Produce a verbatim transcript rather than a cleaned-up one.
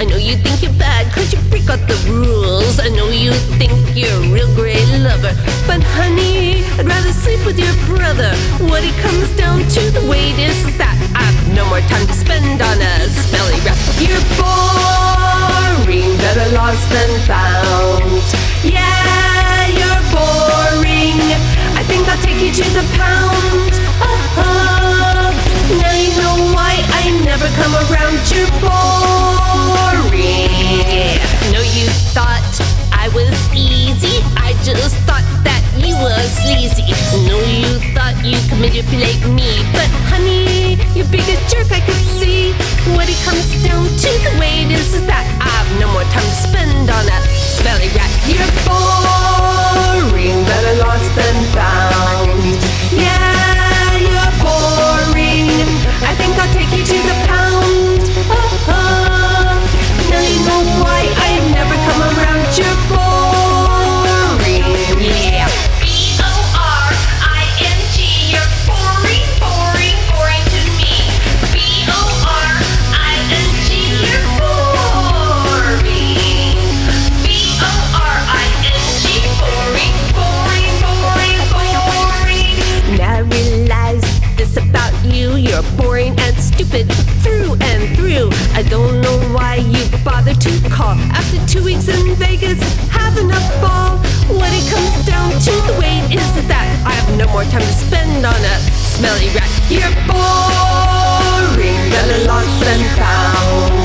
I know you think you're bad cause you break out the rules. I know you think you're a real great lover, but honey, I'd rather sleep with your brother. What it comes down to, the weight is that I've no more time to spend on a smelly rap. You're boring, better lost than found. Yeah, you're boring, I think I'll take you to the pound. Uh-huh. Now you know why I never come around. You're boring. No, you thought I was easy, I just thought that you were sleazy. No, you thought you could manipulate me, but honey, you're big a jerk, I could see. What it comes down to, the way it is, is that I've no more time to spend on a smelly rat. You're boring, better lost than found. Yeah, you're boring, I think I'll take you to the pound. Uh-huh. Now you know why I never come around. You're boring, yeah. B O R I N G, you're boring, boring, boring to me. B O R I N G, you're boring. B O R I N G, boring, boring, boring, boring. Now I realize this about you, you're boring and stupid through and through. I don't know why you bother to call. After two weeks in Vegas, having a ball. What it comes down to, the way it is that I have no more time to spend on a smelly rat. You're boring, better lost than found.